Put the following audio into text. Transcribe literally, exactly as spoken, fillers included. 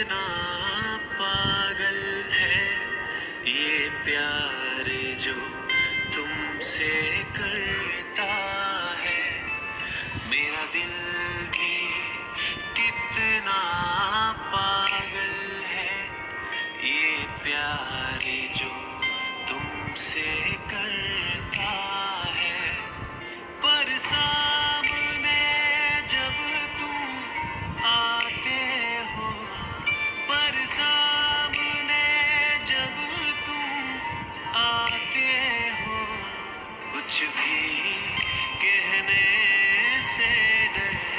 कितना पागल है ये प्यार जो तुमसे करता है। मेरा दिल भी कितना पागल है ये प्यार जो तुमसे करता है। पर सामने जब तुम आते हो, पर सामने जब तुम आते हो, कुछ भी कहने से डर